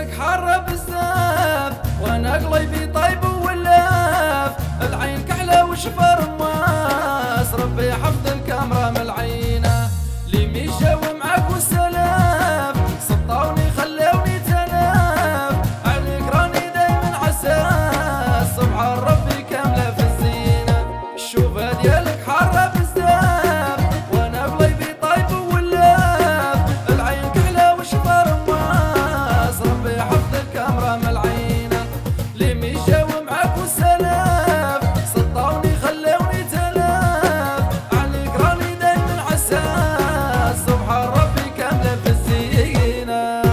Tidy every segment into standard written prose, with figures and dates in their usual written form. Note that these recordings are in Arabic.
ديالك حارة بزاف، وانا قلبي طيب ولاف، العين كحلة وشفا رماس، ربي يحفظ الكاميرا من العينة، لي مشاو معاك والسلاف، سطاوني خلاوني تلاف، عليك راني دايما عساس، سبحان ربي كاملة في الزينة، الشوفة ديالك حارة بزاف، وانا قلبي طيب ولاف، العين كحلة وشفا رماس، ربي يحفظ الكاميرا من العينة، لي مشاو معاك والسلاف، سطاوني خلاوني تلاف، عليك راني دايما عساس، سبحان ربي كاملة في الزينة.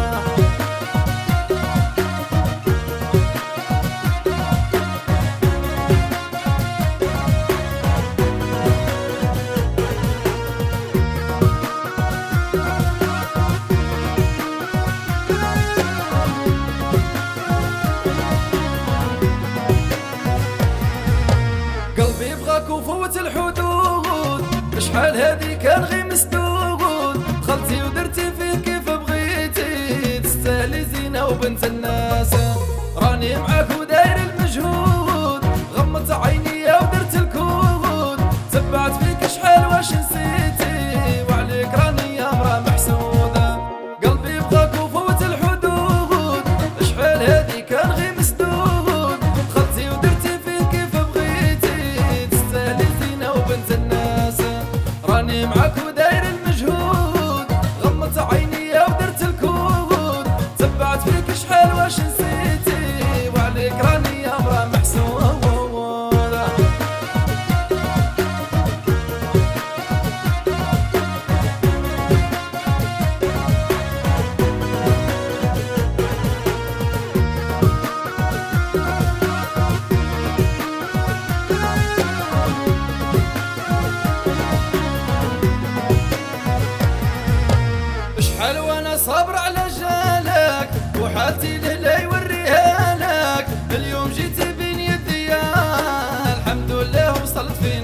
قلبي بغاك وفوت الحدود، شحال هادي كان غير مسدود، دخلتي ودرتي فيه كيف بغيتي، تستاهلي زينة وبنت الناس، راني معاك وداير المجهود، غمضت عيني ودرت الكود، تبعت فيك شحال واش نسيتي، وعليك راني يا مرا محسودة، قلبي بغاك وفوت الحدود، شحال هادي كان غير مسدود، دخلتي ودرتي فيه كيف بغيتي، تستاهلي زينة وبنت الناس، راني معاك وداير المجهود، غمضت عيني ودرت الكود، تبعت فيك شحال واش نسيتي، وعليك راني يا مرا محسودة. شحال وانا صابر على جالك، وحالتي لهلا يوريها لك، اليوم جيتي بين يديا، الحمد لله وصلت فيها.